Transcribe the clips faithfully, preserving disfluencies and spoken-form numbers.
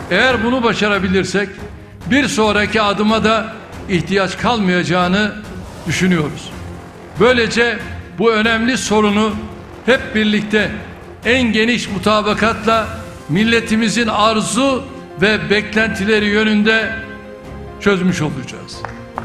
Eğer bunu başarabilirsek bir sonraki adıma da ihtiyaç kalmayacağını düşünüyoruz. Böylece bu önemli sorunu hep birlikte en geniş mutabakatla milletimizin arzu ve beklentileri yönünde çözmüş olacağız.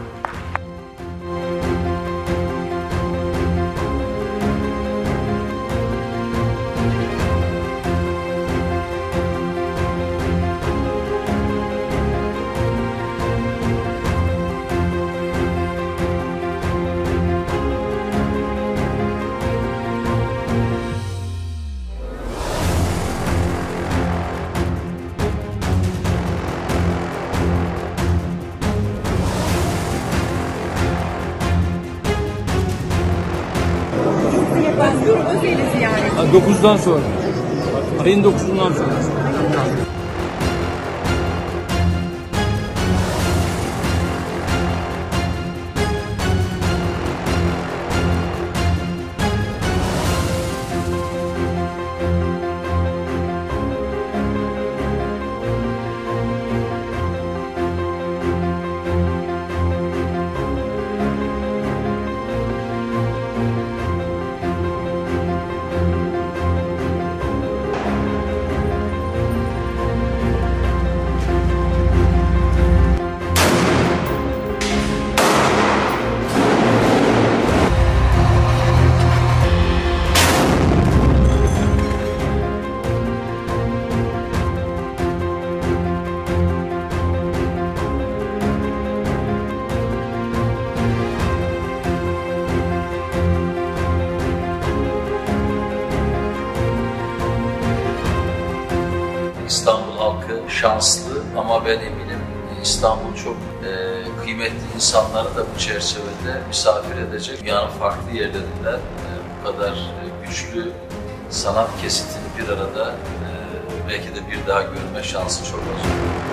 Başvuru özeli ziyaret. dokuzdan sonra. Ayın dokuzundan sonra. İstanbul halkı şanslı ama ben eminim İstanbul çok e, kıymetli insanları da bu çerçevede misafir edecek. Dünyanın farklı yerlerinden e, bu kadar e, güçlü sanat kesitini bir arada e, belki de bir daha görme şansı çok az.